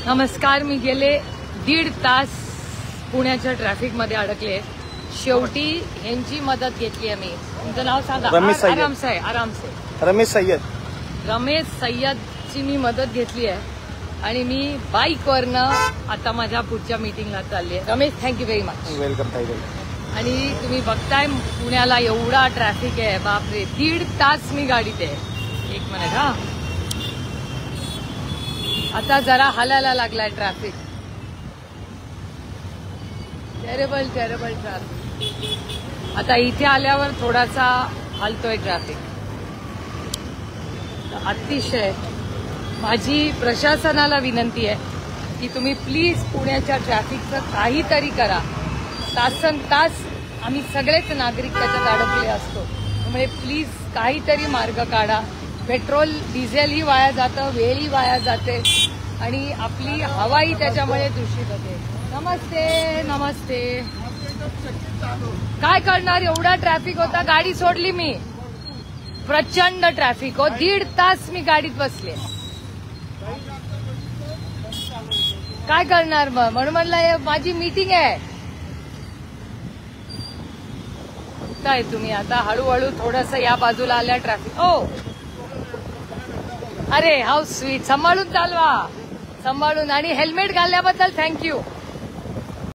नमस्कार. मी गेले 1.5 तास पुण्याच्या ट्रॅफिकमध्ये अडकले. शेवटी ह्यांची मदत घेतली आहे मी. तुमचं नाव सांगा. रमेश सय्यदची मी मदत घेतली आहे आणि मी बाईकवरनं आता माझ्या पुढच्या मीटिंगला चालली आहे. Ramesh, thank you very much. Welcome. आणि तुम्ही बघताय पुण्याला एवढा ट्रॅफिक आहे, बापरे. 1.5 तास मी गाडीत आहे. एक मिनिट. हा, आता जरा हलायला लागलाय ट्रॅफिक. Terrible traffic. आता इथे आल्यावर थोडासा हलतोय ट्रॅफिक. अतिशय माझी प्रशासनाला विनंती आहे की तुम्ही प्लीज पुण्याच्या ट्रॅफिकचं काहीतरी करा. तासन तास आम्ही सगळेच नागरिक त्याच्यात अडकले असतो. त्यामुळे प्लीज काहीतरी मार्ग काढा. पेट्रोल डिझेलही वाया जातं, वेळही वाया जाते आणि आपली हवाही त्याच्यामुळे दूषित होते. नमस्ते. काय करणार, एवढा ट्रॅफिक होता. गाडी सोडली मी. प्रचंड ट्रॅफिक हो. 1.5 तास मी गाडीत बसले. काय करणार मग, म्हणून म्हणलं माझी मीटिंग आहे. काय तुम्ही आता हळूहळू थोडस या बाजूला आल्या ट्रॅफिक. ओ अरे हाऊ स्वीट. सांभाळून चालवा, सांभाळून. आणि हेल्मेट घालल्याबद्दल थँक्यू.